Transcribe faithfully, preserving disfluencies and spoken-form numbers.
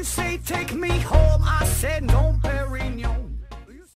You say take me home, I said no